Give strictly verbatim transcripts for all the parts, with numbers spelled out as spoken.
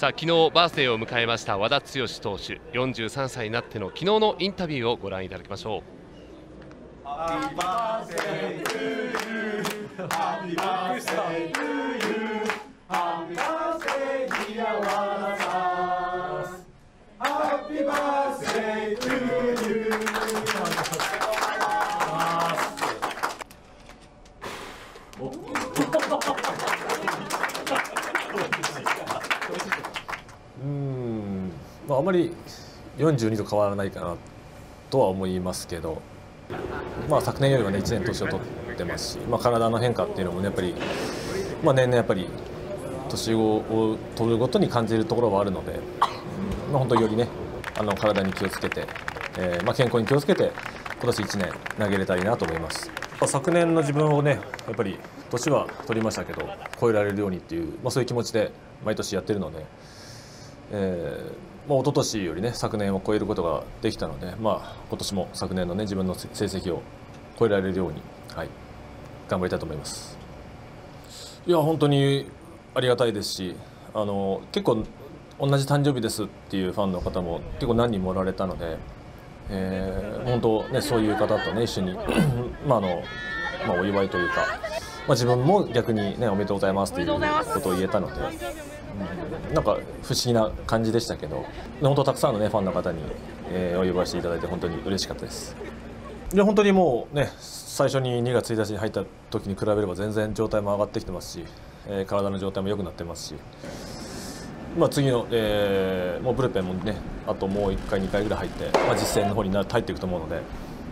さあ昨日バースデーを迎えました和田毅投手、よんじゅうさんさいになっての昨日のインタビューをご覧いただきましょう。 ハッピーバースデートゥーユー、ハッピーバースデートゥーユー、ハッピーバースデーディア和田さん、ハッピーバースデートゥーユー。 うーん、まあ、あまりよんじゅうにと変わらないかなとは思いますけど、まあ、昨年よりはねいちねん年を取ってますし、まあ、体の変化っていうのもねやっぱり、まあ、年々やっぱり年を取るごとに感じるところはあるので、まあ、本当によりねあの体に気をつけて、えーまあ、健康に気をつけて今年いちねん投げれたらいいなと思います。昨年の自分をねやっぱり年は取りましたけど超えられるようにっていう、まあ、そういう気持ちで毎年やってるので、えーまあ、一昨年よりね昨年を超えることができたので、まあ、今年も昨年のね自分の成績を超えられるように、はい、頑張りたいと思います。いや本当にありがたいですし、あの結構同じ誕生日ですっていうファンの方も結構何人もおられたので、えー、本当ねそういう方とね一緒にまああの、まあ、お祝いというか、まあ、自分も逆にねおめでとうございますということを言えたので、うん、なんか不思議な感じでしたけど、本当たくさんのねファンの方に、えー、お呼ばせていただいて本当に嬉しかったです。で本当にもうね最初ににがつついたちに入った時に比べれば全然状態も上がってきてますし、えー、体の状態も良くなってますし、まあ、次の、えー、もうブルペンもねあともういっかいにかいぐらい入って、まあ、実戦の方にな入っていくと思うので、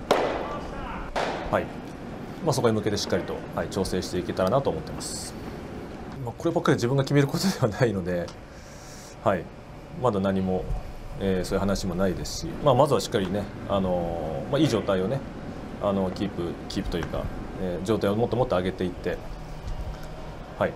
はいまあ、そこに向けてしっかりと、はい、調整していけたらなと思ってます。まあ、こればっかり自分が決めることではないので、はい、まだ何も、えー、そういう話もないですし、まあ、まずはしっかりね、あのーまあ、いい状態をねあのキープキープというか、えー、状態をもっともっと上げていって、はい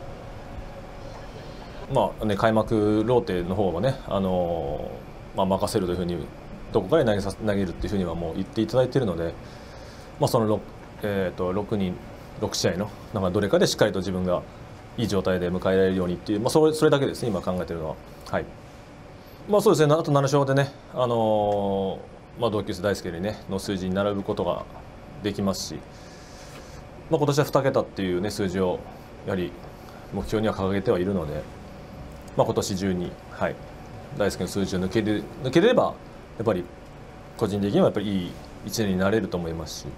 まあね、開幕ローテの方はね、あのーまあ、任せるというふうにどこかで投げさ投げるっていうふうにはもう言っていただいているので、まあ、その 6,、えー、とろくにんろくしあいのなんかどれかでしっかりと自分がいい状態で迎えられるようにっていう、まあ、それそれだけですね今考えているのは。はいまあ、そうですねあとなな勝でね、あのーまあ、同級生大輔に、ね、の数字に並ぶことができますし、まあ、今年はにけたっていう、ね、数字をやはり目標には掲げてはいるので、まあ、今年中に、はい、大輔の数字を抜ける抜けれればやっぱり個人的にはやっぱりいいいちねんになれると思いますし、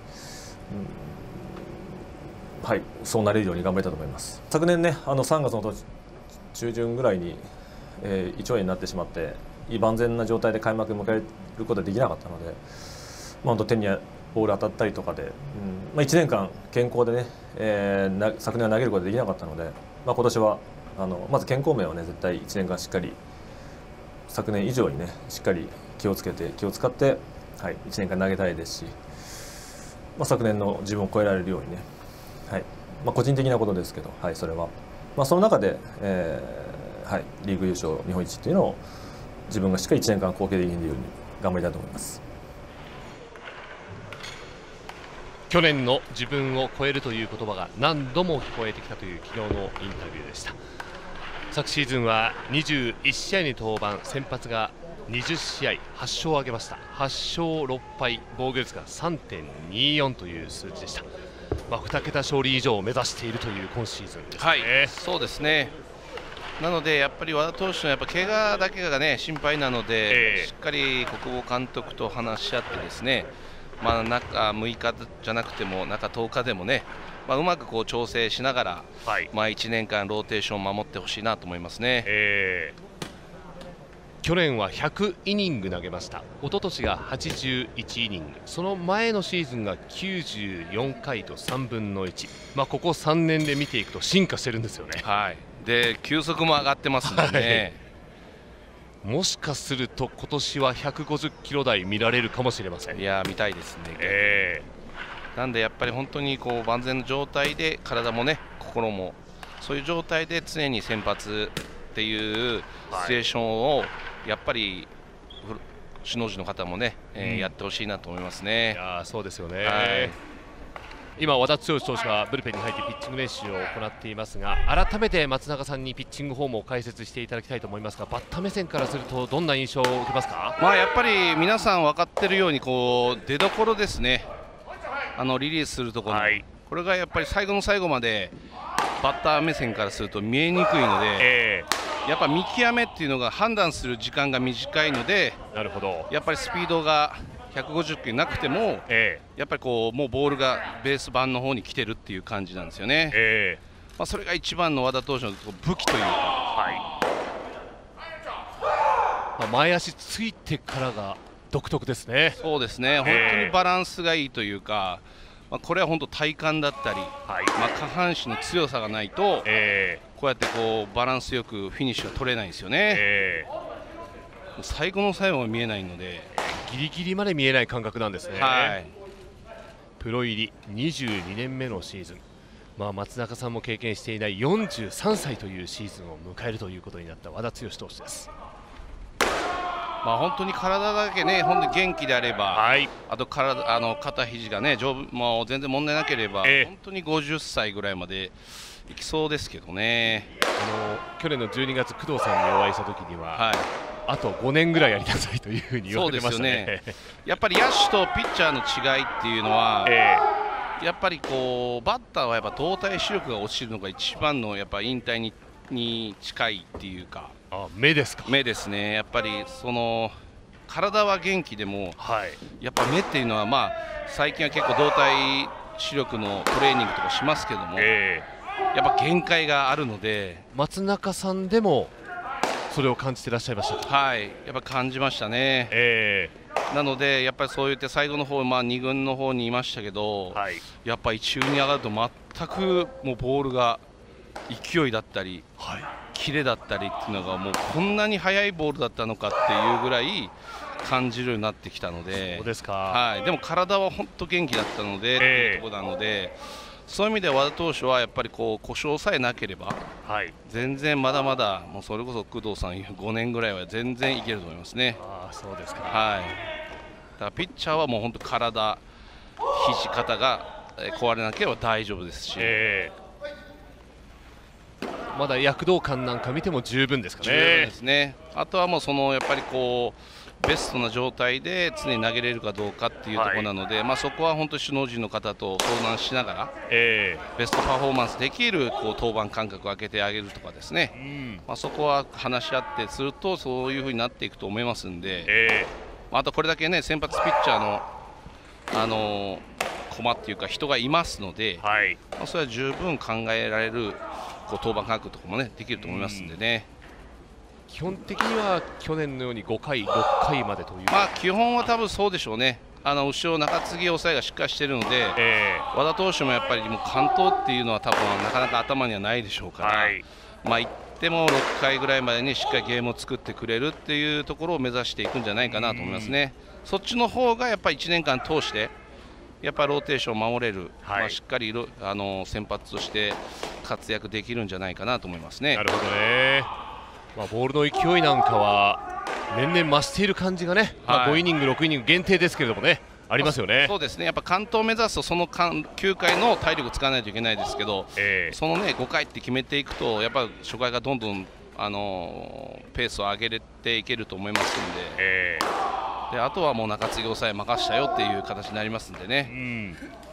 うん、はい、そうなれるように頑張りたいと思います。昨年ねあのさんがつの中旬ぐらいに、えー、胃腸炎になってしまって万全な状態で開幕を迎えることができなかったので、まあ、本当手にボール当たったりとかで、うんまあ、いちねんかん健康でね、えー、な昨年は投げることができなかったので、まあ、今年はあのまず健康面はね絶対いちねんかんしっかり昨年以上にねしっかり気をつけて気を使って、はい、いちねんかん投げたいですし、まあ、昨年の自分を超えられるようにね、はいまあ、個人的なことですけど、はい、それは、まあ、その中で、えーはい、リーグ優勝日本一っていうのを自分がしっかりいちねんかん貢献できるように頑張りたいと思います。 去年の自分を超えるという言葉が何度も聞こえてきたという昨日のインタビューでした。昨シーズンはにじゅういちしあいに登板、先発がにじゅっしあいはっしょうを挙げました。はっしょうろっぱい、防御率が さんてんによん という数字でした。まあ、にけた勝利以上を目指しているという今シーズンですね。 はい、そうですね。なのでやっぱり和田投手のやっぱ怪我だけがね心配なので、えー、しっかり国保監督と話し合ってですね、まあ、中むいかじゃなくても中とおかでもね、まあ、うまくこう調整しながら、はい、まあいちねんかんローテーションを守ってほしいなと思いますね。えー、去年はひゃくイニング投げました。一昨年がはちじゅういちイニング、その前のシーズンがきゅうじゅうよんかいとさんぶんのいち、まあ、ここさんねんで見ていくと進化してるんですよね。 はい、で球速も上がってますんでね、 はい、もしかすると今年はひゃくごじゅっキロ台見られるかもしれません。 いや見たいですね、 えー、なんでやっぱり本当にこう万全の状態で体もね心もそういう状態で常に先発っていうシチュエーションをやっぱり首脳陣の方もね、えーうん、やってほしいなと思いますね。 いやそうですよね、 はい、 今、和田剛投手がブルペンに入ってピッチング練習を行っていますが、改めて松中さんにピッチングフォームを解説していただきたいと思いますが、バッター目線からするとどんな印象を受けますか？ まあやっぱり皆さん分かっているようにこう出どころですね、あのリリースするところの、はい、これがやっぱり最後の最後までバッター目線からすると見えにくいので、えー、やっぱ見極めっていうのが判断する時間が短いので、なるほど、やっぱりスピードがひゃくごじゅっキロなくても、えー、やっぱりこうもうボールがベース板の方に来てるっていう感じなんですよね、えーまあ、それが一番の和田投手の武器というか、はい、 まあ、前足ついてからが独特ですね。 そうですね、本当にバランスがいいというか、まあ、これは本当体幹だったり、はい、まあ、下半身の強さがないと、えー、こうやってこうバランスよくフィニッシュが取れないんですよね、えー、最後の最後は見えないのでギリギリまで見えない感覚なんですね、はい、プロ入りにじゅうにねんめのシーズン、まあ、松中さんも経験していないよんじゅうさんさいというシーズンを迎えるということになった和田剛投手です。 まあ、本当に体だけね、本当に元気であれば、はい、あと体あの肩肘がね丈夫、もう全然問題なければ、えー、本当にごじゅっさいぐらいまでいきそうですけどね。 あの去年のじゅうにがつ工藤さんにお会いした時には、はい、あとごねんぐらいやりなさいというふうに言われてましたね。そうですよねやっぱり野手とピッチャーの違いっていうのは、えー、やっぱりこうバッターはやっぱ動体視力が落ちるのが一番のやっぱ引退にに近いっていうか。 あ、目ですか。 目ですね。やっぱりその体は元気でも、はい、やっぱ目っていうのは、まあ最近は結構動体視力のトレーニングとかしますけども、えー、やっぱ限界があるので。 松中さんでもそれを感じていらっしゃいましたか？ はい、やっぱ感じましたね、えー、なのでやっぱりそう言って最後の方、まあ、に軍の方にいましたけど、はい、やっぱり一軍に上がると全くもうボールが勢いだったり、はい、キレだったりっていうのがもうこんなに速いボールだったのかっていうぐらい感じるようになってきたので。 そうですか、 はい、でも体は本当元気だったので、えー、っていうところなので、そういう意味で和田投手はやっぱりこう故障さえなければ、はい、全然まだまだもうそれこそ工藤さんごねんぐらいは全然いけると思いますね。 あ、そうですか、 はい、だからピッチャーはもう本当体肘肩が壊れなければ大丈夫ですし、えー、まだ躍動感なんか見ても十分ですかね。 十分ですね。あとはもうそのやっぱりこうベストな状態で常に投げれるかどうかっていうところなので、はい、まあそこは本当に首脳陣の方と相談しながら、えー、ベストパフォーマンスできるこう登板間隔を空けてあげるとかですね、うん、まあそこは話し合ってするとそういうふうになっていくと思いますんで、えー、あとこれだけね先発ピッチャーの、あのー、駒っていうか人がいますので、はい、まあそれは十分考えられるこう登板間隔とかもねできると思いますんでね。うん、 基本的には去年のようにごかい、ろっかいまでという、 まあ基本は多分そうでしょうね。あの後ろ中継ぎ抑えがしっかりしているので、えー、和田投手もやっぱりもう完投っていうのは多分なかなか頭にはないでしょうから、はい、まあいってもろっかいぐらいまでにしっかりゲームを作ってくれるっていうところを目指していくんじゃないかなと思いますね。そっちの方がやっぱりいちねんかん通してやっぱりローテーションを守れる、はい、まあしっかりあの先発として活躍できるんじゃないかなと思いますね。 なるほどね。まあ、ボールの勢いなんかは年々増している感じがね、はい、まあ、ごイニング、ろくイニング限定ですけれどもね、ありますよね。 そうですね、やっぱ完投を目指すとそのきゅうかいの体力使わないといけないですけど、えー、そのねごかいって決めていくとやっぱ初回がどんどん、あのー、ペースを上げていけると思いますので、えー、であとはもう中継ぎ抑え任したよっていう形になりますんでね。うん、